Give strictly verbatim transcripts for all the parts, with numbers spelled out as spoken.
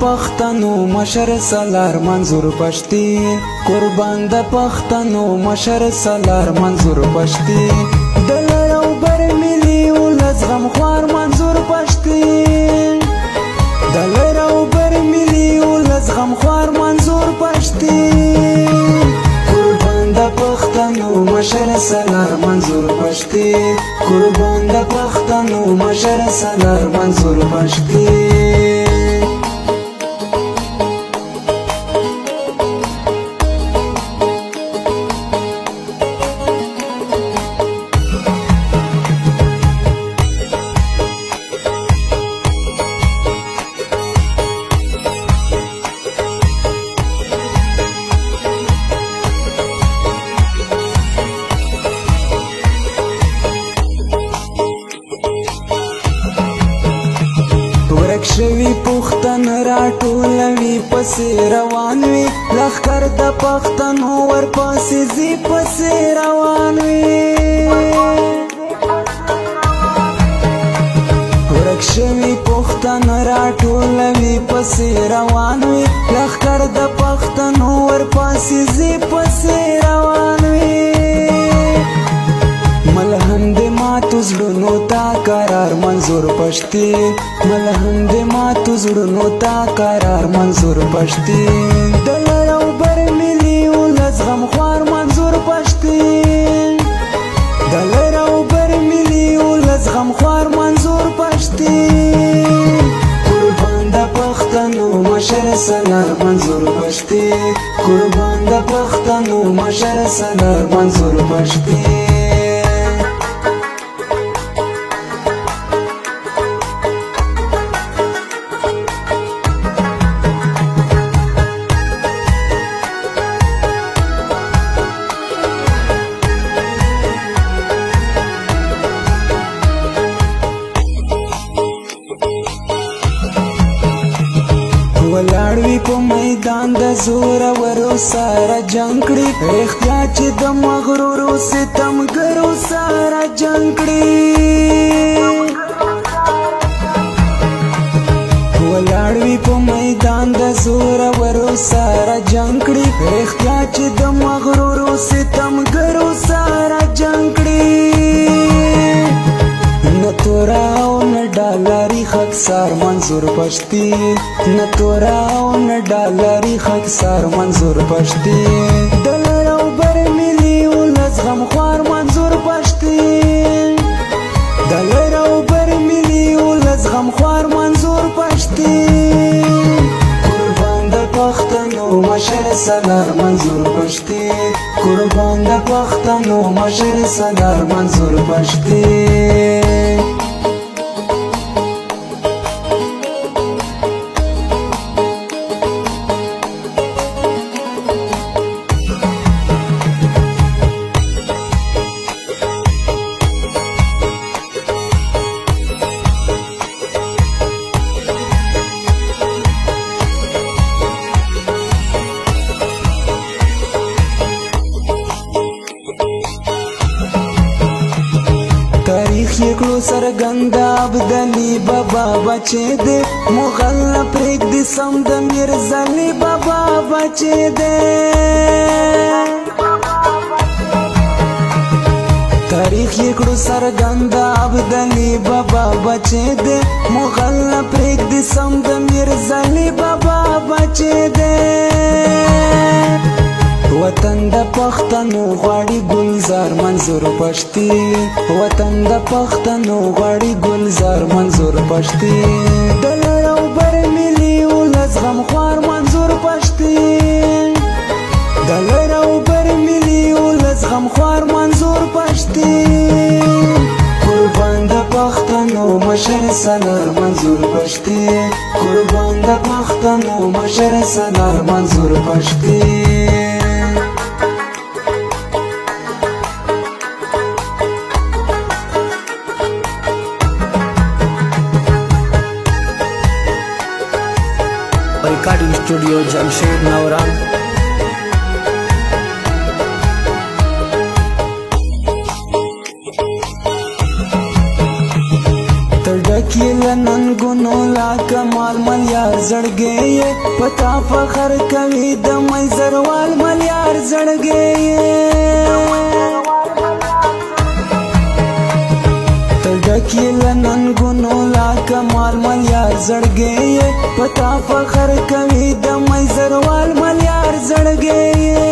پښتنو مشر سالار منظور پښتين قربان د پښتنو مشر سالار منظور پښتين د لړو بر ملي ولز غم خوار منظور پښتين د لړو بر ملي ولز غم خوار منظور پښتين قربان د پښتنو مشر سالار منظور پښتين قربان د پښتنو مشر سالار منظور پښتين شوی پختن را ټولوي پسې روان وي لښکر د پښتنو ورپسې ځي پسې روان وي ورک شوی پختن را ټولوي پسې روان وي لښکر د پښتنو ورپسې ځي پسې روان وي ملهم د ماتو زړونو ته قرار منظور پښتين ملهم د ماتو زړونو ته قرار منظور پښتين د لړو بر ملي ولز غم خوار منظور پښتين د لړو بر ملي ولز غم خوار منظور پښتين قربان د پښتنو مشر سالار منظور پښتين قربان د پښتنو مشر سالار منظور پښتين ولاړوي په میدان د زور ورو سره جنگ کړي رښتیا چې د مغرورو ستمګرو سره جنگ کړي ولاړوي په میدان د زور ورو سره جنگ کړي رښتیا چې د مغرورو ستمګرو سره جنگ کړي نه تورا او نه ډالري خاکسار منظور پښتين نه تورا او نه ډالري خاکسار منظور پښتين د لړو بر ملي ولز غم خوار منظور پښتين د لړو بر ملي ولز غم خوار منظور پښتين قربان د پښتنو مشر سالار منظور پښتين قربان د پښتنو مشر سالار منظور پښتين تاریخ یکړو سرګند عبدالي بابا بچې دې مغل پرېږ دې سم د میرزالي بابا بچې دې تاریخ یکړو سرګند عبدالي بابا بچې دې مغل پرېږ دې سم د میرزالي بابا بچې دې وطن د پښتنو غواړي ګلزار منظور پښتين وطن د پښتنو غواړي ګلزار منظور پښتين د لړو بر ملي ولز غم خوار منظور پښتين د لړو بر ملي ولز غم خوار منظور پښتين قربان د پښتنو مشر سالار منظور پښتين قربان د پښتنو مشر سالار منظور پښتين recording studio Jamshed नवरान ډکی لننګونو لا کمال ملیار زړګی پتا فخر کوي د میزروال ملیار زړګی ډکی لننګونو لا کمال ملیار زړګی پتا فخر کوي د میزروال ملیار زړګی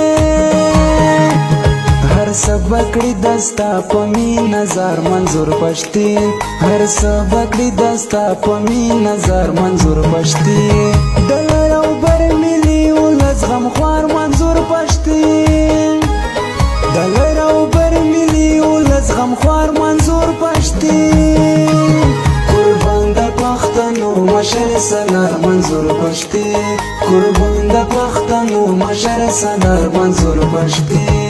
هر سبکړی دستا پمی نظر منظور پښتین هر سبکړی دستا پمی نظر منظور پښتین دلر او بر ملي ولز غم خوار منظور پښتین دلر او بر ملي ولز غم خوار منظور پښتین قربان د پښتنو مشر سالار منظور پښتین قربان د پښتنو مشر سالار منظور پښتین